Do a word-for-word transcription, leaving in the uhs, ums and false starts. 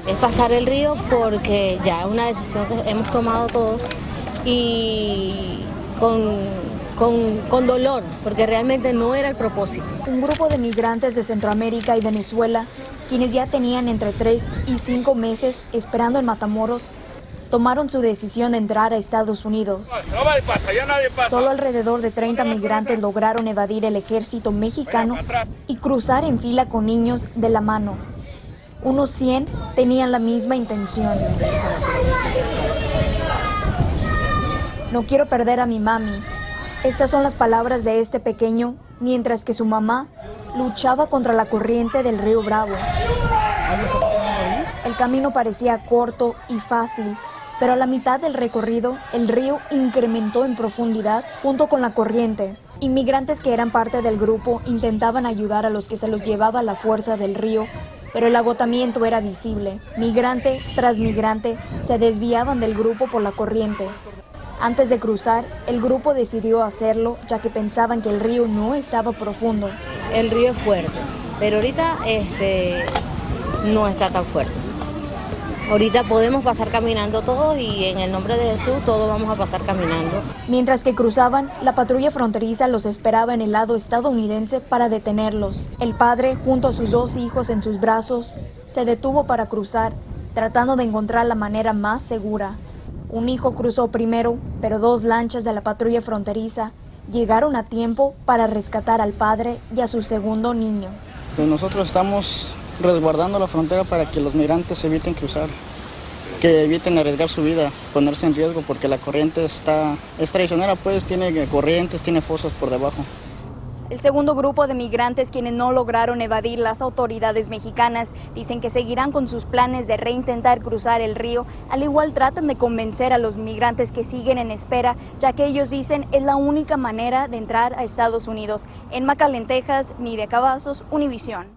Es pasar el río porque ya es una decisión que hemos tomado todos y con, con, con dolor, porque realmente no era el propósito. Un grupo de migrantes de Centroamérica y Venezuela, quienes ya tenían entre tres y cinco meses esperando en Matamoros, tomaron su decisión de entrar a Estados Unidos. Solo alrededor de treinta migrantes lograron evadir el ejército mexicano y cruzar en fila con niños de la mano. Unos cien tenían la misma intención. No quiero perder a mi mami. Estas son las palabras de este pequeño, mientras que su mamá luchaba contra la corriente del río Bravo. El camino parecía corto y fácil, pero a la mitad del recorrido, el río incrementó en profundidad junto con la corriente. Inmigrantes que eran parte del grupo intentaban ayudar a los que se los llevaba la fuerza del río, pero el agotamiento era visible. Migrante tras migrante se desviaban del grupo por la corriente. Antes de cruzar, el grupo decidió hacerlo, ya que pensaban que el río no estaba profundo. El río es fuerte, pero ahorita este, no está tan fuerte. Ahorita podemos pasar caminando todos y en el nombre de Jesús todos vamos a pasar caminando. Mientras que cruzaban, la patrulla fronteriza los esperaba en el lado estadounidense para detenerlos. El padre, junto a sus dos hijos en sus brazos, se detuvo para cruzar, tratando de encontrar la manera más segura. Un hijo cruzó primero, pero dos lanchas de la patrulla fronteriza llegaron a tiempo para rescatar al padre y a su segundo niño. Pues nosotros estamos resguardando la frontera para que los migrantes eviten cruzar, que eviten arriesgar su vida, ponerse en riesgo, porque la corriente está, es traicionera, pues tiene corrientes, tiene fosas por debajo. El segundo grupo de migrantes, quienes no lograron evadir las autoridades mexicanas, dicen que seguirán con sus planes de reintentar cruzar el río. Al igual tratan de convencer a los migrantes que siguen en espera, ya que ellos dicen es la única manera de entrar a Estados Unidos. En McAllen, Texas, Nidia Cavazos, Univisión.